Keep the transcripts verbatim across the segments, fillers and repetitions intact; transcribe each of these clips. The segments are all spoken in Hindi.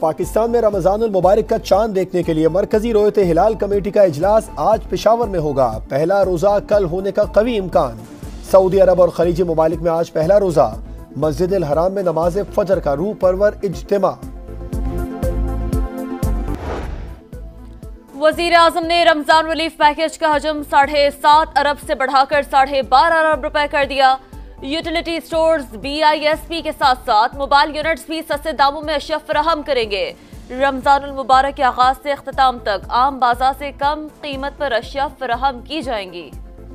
पाकिस्तान में रमजानुल मुबारक का चांद देखने के लिए मरकजी रोयत हिलाल कमेटी का इजलास आज पेशावर में होगा। पहला रोजा कल होने का कवी इम्कान। सऊदी अरब और खलीजी ममालिक में आज पहला रोजा। मस्जिद अल हराम में नमाज फजर का रूह परवर इज्तिमा। वजीर आजम ने रमजान रिलीफ पैकेज का हजम साढ़े सात अरब से बढ़ाकर साढ़े बारह अरब रुपए कर दिया। Utility stores B I S P के साथ साथ मोबाइल यूनिट्स भी सस्ते दामों में अशिया फराहम करेंगे। रमजानुल मुबारक के आगाज से इख्तिताम तक आम बाजार से कम कीमत पर अशिया फराहम की जाएंगी।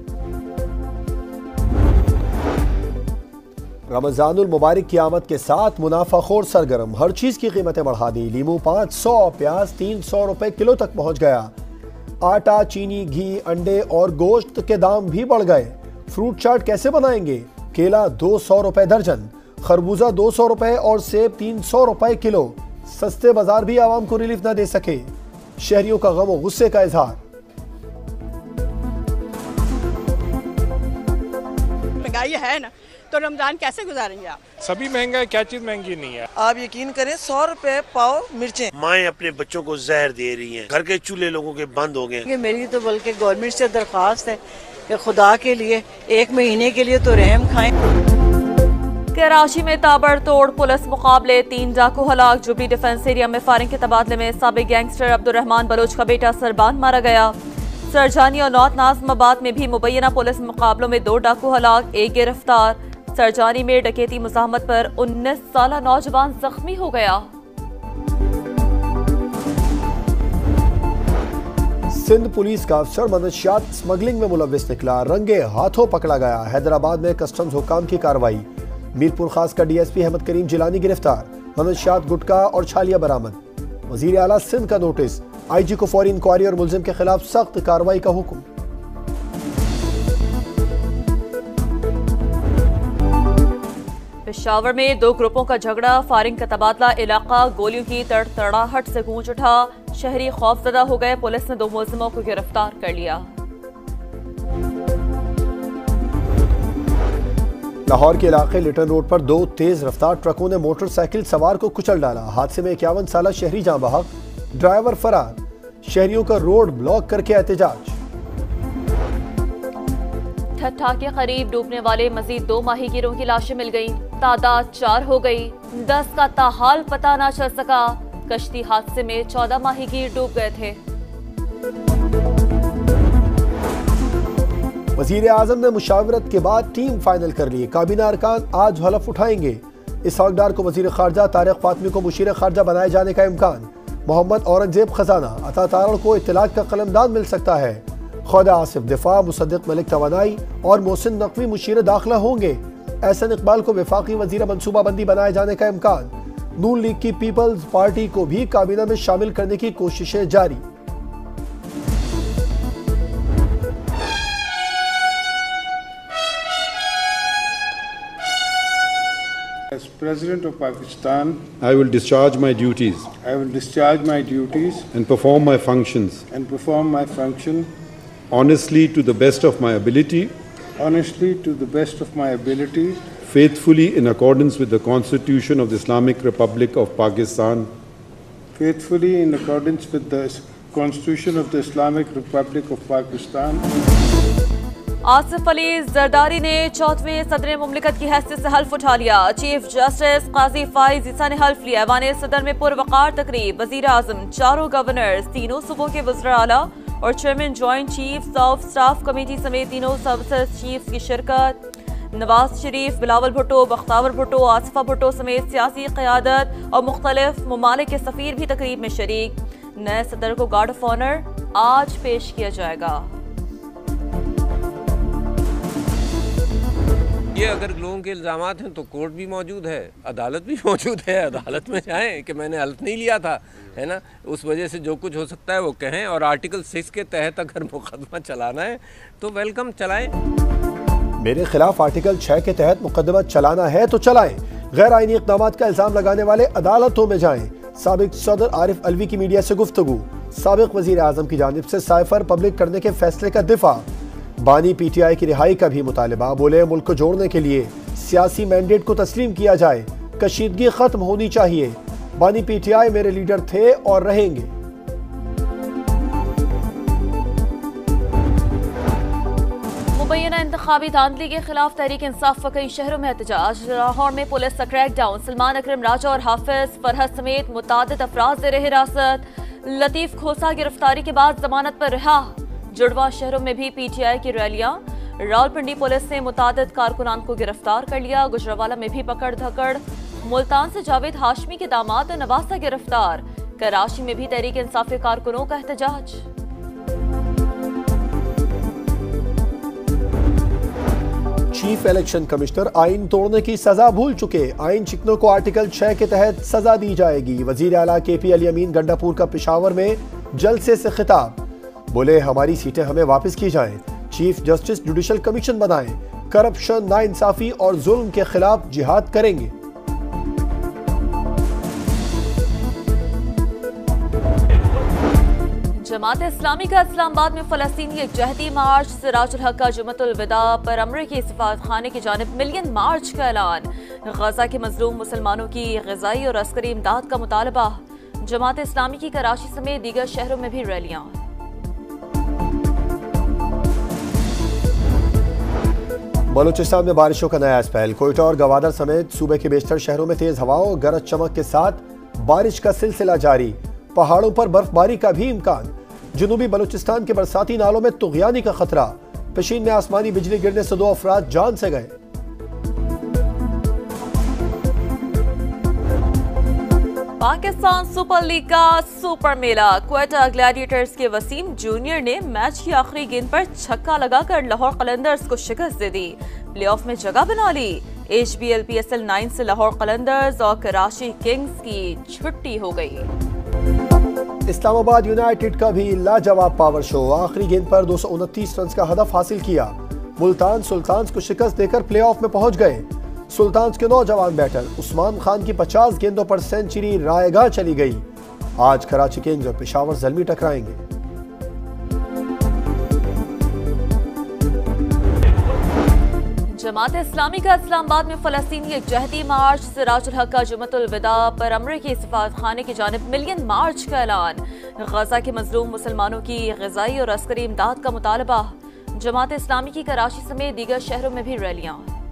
रमजानुल मुबारक की आमद के साथ मुनाफाखोर सरगर्म, हर चीज की कीमतें बढ़ा दी। लीमू पाँच सौ, प्याज तीन सौ रुपए किलो तक पहुंच गया। आटा, चीनी, घी, अंडे और गोश्त के दाम भी बढ़ गए। फ्रूट चाट कैसे बनाएंगे? केला दो सौ रुपए दर्जन, खरबूजा दो सौ रुपए और सेब तीन सौ रुपए किलो। सस्ते बाजार भी आवाम को रिलीफ न दे सके। शहरियों का गम और गुस्से का इजहार। महंगाई है ना, तो रमजान कैसे गुजारेंगे आप? सभी महंगा है, क्या चीज महंगी नहीं है। आप यकीन करें सौ रुपए पाव मिर्चें। माएँ अपने बच्चों को जहर दे रही हैं। घर के चूल्हे लोगों के बंद हो गए। मेरी तो बल्कि गवर्नमेंट से दरख्वास्त है कि खुदा के लिए एक महीने के लिए तो रहम खाएं। कराची में ताबड़तोड़ पुलिस मुकाबले, तीन डाकू हलाक। जुबली डिफेंस एरिया में फायरिंग के तबादले में साबिक गैंगस्टर अब्दुर्रहमान बलोच का बेटा सरबान मारा गया। सरजानी और नॉर्थ नाज़िमाबाद में भी मुबैना पुलिस मुकाबलों में दो डाकू हलाक, एक गिरफ्तार। सरजानी में डकैती मुज़ाहमत पर उन्नीस साला नौजवान जख्मी हो गया। सिंध पुलिस का अफसर मनशियात स्मगलिंग में मुलव्विस निकला, रंगे हाथों पकड़ा गया। हैदराबाद में कस्टम्स हुकाम की कार्रवाई। मीरपुर खास का डीएसपी अहमद करीम जिलानी गिरफ्तार। मनशियात, गुटखा और छालिया बरामद। वजीर आला सिंध का नोटिस, आईजी को फौरी इंक्वायरी और मुलजिम के खिलाफ सख्त कार्रवाई का हुक्म। पेशावर में दो ग्रुपों का झगड़ा, फायरिंग का तबादला, इलाका गोलियों की तड़तड़ाहट से गूंज उठा। शहरी खौफजदा हो गए। पुलिस ने दो मुलजिमों को गिरफ्तार कर लिया। लाहौर के इलाके लिटन रोड पर दो तेज रफ्तार ट्रकों ने मोटरसाइकिल सवार को कुचल डाला। हादसे में इक्यावन साल शहरी जाँ बहक, ड्राइवर फरार। शहरियों का रोड ब्लॉक करके एहतजाज। ठट्ठा के करीब डूबने वाले मजीद दो माहीगीरों की लाशें मिल गईं। तादाद चार हो गई। दस का ताहाल पता ना चल सका। कश्ती हादसे में चौदह माहीगीर डूब गए थे। वजीर आजम ने मुशावरत के बाद टीम फाइनल कर ली। काबीना अरकान आज हलफ उठाएंगे। इसहाक डार को वजीर खारजा, तारिक फातमी को मुशीर खारजा बनाए जाने का इम्कान। मोहम्मद औरंगजेब खजाना, अता तारड़ को इत्तलाक का कलमदान मिल सकता है। खुदा आसिफ दिफा, मुसद्दिक मलिक तवानाई और मोहसिन नकवी मुशीर दाखिला होंगे। एहसन इकबाल को वफाकी वजीर मनसूबाबंदी बनाए जाने का इम्कान। नून लीग की पीपल्स पार्टी को भी काबीना में शामिल करने की कोशिशें जारी। As President of Pakistan, I will discharge my duties I will discharge my duties and perform my functions and perform my function honestly to the best of my ability, honestly to the best of my ability, faithfully in accordance with the Constitution of the Islamic Republic of Pakistan, faithfully in accordance with the Constitution of the Islamic Republic of Pakistan. Asif Ali Zardari ने चौथवें सदर मुमलिकत की हैसियत से हल्फ उठा लिया। चीफ जस्टिस काजी फाइज ईसा ने हल्फ लिया। ऐवान सदर में पुरवकार तकरीब। वजीर आजम, चारों गवर्नर्स, तीनों सूबों के वज़ीर आला और chairman joint chiefs of staff committee समेत तीनों सर्विसेज चीफ्स की शिरकत। नवाज शरीफ, बिलावल भुट्टो, बख्तावर भुट्टो, आसिफा भुट्टो समेत सियासी क़यादत और मुख्तलिफ ममालिक के सफ़ीर भी तकरीब में शरीक। नए सदर को गार्ड ऑफ ऑनर आज पेश किया जाएगा। ये अगर लोगों के इल्ज़ामात हैं तो कोर्ट भी मौजूद है, अदालत भी मौजूद है। अदालत में जाएं कि मैंने हल्फ नहीं लिया था, है ना, उस वजह से जो कुछ हो सकता है वो कहें। और आर्टिकल सिक्स के तहत अगर मुकदमा चलाना है तो वेलकम, चलाएं। मेरे खिलाफ आर्टिकल छह के तहत मुकदमा चलाना है तो चलाएं। गैर आईनी इक़दामात का इल्ज़ाम लगाने वाले अदालतों में जाएं। साबिक सदर आरिफ अलवी की मीडिया से गुफ्तगू। साबिक वजीर आजम की जानिब से साइफर पब्लिक करने के फैसले का दिफा। बानी पीटीआई की रिहाई का भी मुतालिबा। बोले मुल्क को जोड़ने के लिए सियासी मैंडेट को तस्लीम किया जाए, कशीदगी खत्म होनी चाहिए। बानी पीटीआई मेरे लीडर थे और रहेंगे। मुबैना इंतखाबी धांधली के खिलाफ तहरीक इंसाफ व कई शहरों में एहतजाज। लाहौर में पुलिस का क्रैकडाउन। सलमान अकरम राजा और हाफिज फरहत समेत मुतादिद अफराद ज़ेर हिरासत। लतीफ खोसा गिरफ्तारी के बाद जमानत पर रिहा। जुड़वा शहरों में भी पीटीआई की रैलियां। रावलपिंडी पुलिस ने मुतादिद कारकुनान को गिरफ्तार कर लिया। गुजरावाला में भी पकड़ धकड़। मुल्तान से जावेद हाशमी के दामाद नवासा गिरफ्तार। कराची में भी तहरीक इंसाफ के कारकुनों का एहतजाज। चीफ इलेक्शन कमिश्नर आइन तोड़ने की सजा भूल चुके। आइन चिकनों को आर्टिकल छह के तहत सजा दी जाएगी। वजीर आला के पी अली अमीन गंडापुर का पेशावर में जलसे से खिताब। बोले हमारी सीटें हमें वापस की जाएं। चीफ जस्टिस जुडिशल कमीशन बनाएं। करप्शन, नाइंसाफी और जुल्म के खिलाफ जिहाद करेंगे। जमात इस्लामी का इस्लामाबाद में फलस्तीनी एकजहती मार्च। सिराजुल हक का जुमतुल विदा पर अमरीकी सफारत खाने की जानिब मिलियन मार्च का ऐलान। गजा के मजलूम मुसलमानों की ग़िज़ाई और अस्करी इमदाद का मुतालबा। जमात इस्लामी की कराची समेत दीगर शहरों में भी रैलियां। बलूचिस्तान में बारिशों का नया स्पेल। कोयटा और गवादर समेत सूबे के बेशतर शहरों में तेज हवाओं, गरज चमक के साथ बारिश का सिलसिला जारी। पहाड़ों पर बर्फबारी का भी इम्कान। जनूबी बलूचिस्तान के बरसाती नालों में तुग़यानी का खतरा। पेशीन में आसमानी बिजली गिरने से दो अफराद जान से गए। पाकिस्तान सुपर लीग का सुपर मेला। क्वेटा ग्लैडिएटर्स के वसीम जूनियर ने मैच की आखिरी गेंद पर छक्का लगाकर लाहौर कलंदर्स को शिकस्त दे दी। प्लेऑफ में जगह बना ली। H B L P S L nine से लाहौर कलंदर्स और कराची किंग्स की छुट्टी हो गई। इस्लामाबाद यूनाइटेड का भी लाजवाब पावर शो। आखिरी गेंद पर दो सौ उनतीस रन का हदफ हासिल किया। मुल्तान सुल्तान्स को शिकस्त देकर प्लेऑफ में पहुंच गए। सुल्तान्स के नौजवान बैटर उस्मान खान की पचास गेंदों पर सेंचुरी रायगा चली गई। आज कराची किंग्स और पेशावर ज़ल्मी टकराएंगे। जमात इस्लामी का इस्लामाबाद में फलस्तीनी एकजहती मार्च। सिराजुल हक का जुमतुल विदा पर अमरीकी सफारत खाने की जानिब मिलियन मार्च का ऐलान। गजा के मजलूम मुसलमानों की ग़िज़ाई और अस्करी इमदाद का मुतालबा। जमात इस्लामी की कराची समेत दीगर शहरों में भी रैलियां।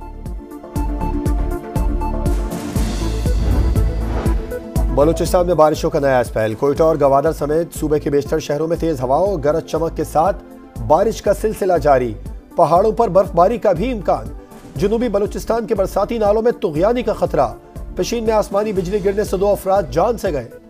बलूचिस्तान में बारिशों का नया स्पेल। कोयटा और गवादर समेत सूबे के बेशतर शहरों में तेज हवाओं, गरज चमक के साथ बारिश का सिलसिला जारी। पहाड़ों पर बर्फबारी का भी इम्कान। जनूबी बलूचिस्तान के बरसाती नालों में तुग़यानी का खतरा। पेशीन में आसमानी बिजली गिरने से दो अफराद जान से गए।